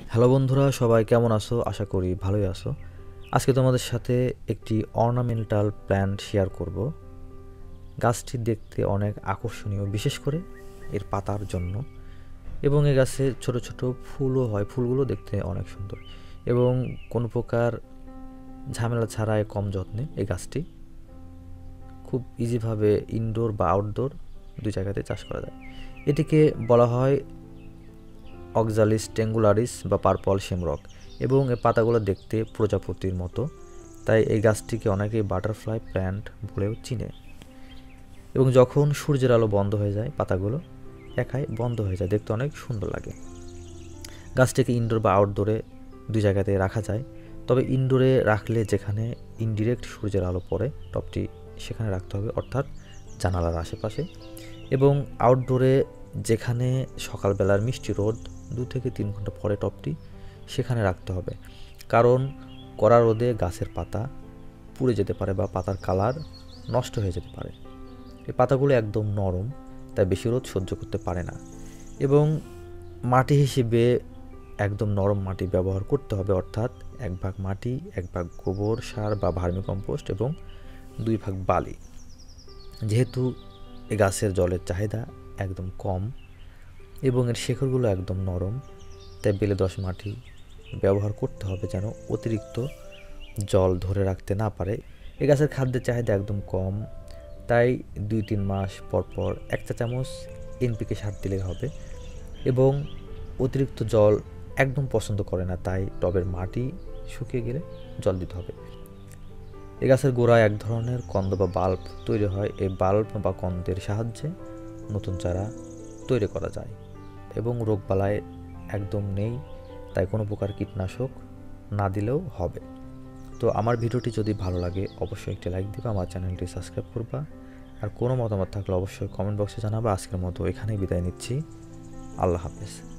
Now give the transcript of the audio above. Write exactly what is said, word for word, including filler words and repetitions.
Hello বন্ধুরা, সবাই কেমন আছো? আশা করি ভালোই আছো। আজকে তোমাদের সাথে একটি অর্নামেন্টাল প্ল্যান্ট শেয়ার করব। গাছটি দেখতে অনেক আকর্ষণীয়, বিশেষ করে এর পাতার জন্য, এবং এই গাছে ছোট ছোট ফুলও হয়। ফুলগুলো দেখতে অনেক সুন্দর এবং কোনো প্রকার ঝামেলা ছাড়াই কম যত্নে এই গাছটি খুব ইজিভাবে ইনডোর বা আউটডোর দুই জায়গাতে চাষ করা যায়। এটিকে বলা হয় অক্সালিস টেঙ্গুলারিস বা পার্পল শেমরক, এবং এর পাতাগুলো দেখতে প্রজাপতির মতো, তাই এই গাছটিকে অনেকেই বাটারফ্লাই প্ল্যান্ট বলেও চিনে। এবং যখন সূর্যের আলো বন্ধ হয়ে যায় পাতাগুলো একাই বন্ধ হয়ে যায়, দেখতে অনেক সুন্দর লাগে। গাছটিকে ইনডোর বা আউটডোরে দুই জায়গাতে রাখা যায়, তবে ইনডোরে রাখলে যেখানে ইনডিরেক্ট সূর্যের আলো পড়ে টবটি সেখানে রাখতে হবে, অর্থাৎ জানালার আশেপাশে। এবং আউটডোরে যেখানে সকালবেলার মিষ্টি রোদ দু থেকে তিন ঘন্টা পরে টবটি সেখানে রাখতে হবে, কারণ কড়া রোদে গাছের পাতা পুড়ে যেতে পারে বা পাতার কালার নষ্ট হয়ে যেতে পারে। এই পাতাগুলো একদম নরম, তাই বেশি রোদ সহ্য করতে পারে না। এবং মাটি হিসেবে একদম নরম মাটি ব্যবহার করতে হবে, অর্থাৎ এক ভাগ মাটি, এক ভাগ গোবর সার বা ভার্মি কম্পোস্ট এবং দুই ভাগ বালি। যেহেতু এই গাছের জলের চাহিদা একদম কম এবং এর শেকড়গুলো একদম নরম, তাই বেলে দোআঁশ মাটি ব্যবহার করতে হবে যেন অতিরিক্ত জল ধরে রাখতে না পারে। এই গাছের খাদ্যের চাহিদা একদম কম, তাই দুই তিন মাস পর পর এক চা চামচ এনপিকে সার দিলেই হবে। এবং অতিরিক্ত জল একদম পছন্দ করে না, তাই টবের মাটি শুকিয়ে গেলে জল দিতে হবে। এই গাছের গোড়ায় এক ধরনের কন্দ বা বাল্ব তৈরি হয়। এই বাল্ব বা কন্দের সাহায্যে নতুন চারা তৈরি করা যায় এবং রোগবালাই একদম নেই, তাই কোনো প্রকার কীটনাশক না দিলেও হবে। তো আমার ভিডিওটি যদি ভালো লাগে অবশ্যই একটি লাইক দিবা, আমার চ্যানেলটি সাবস্ক্রাইব করবা, আর কোনো মতামত থাকলে অবশ্যই কমেন্ট বক্সে জানাবা। আজকের মতো এখানেই বিদায় নিচ্ছি। আল্লাহ হাফেজ।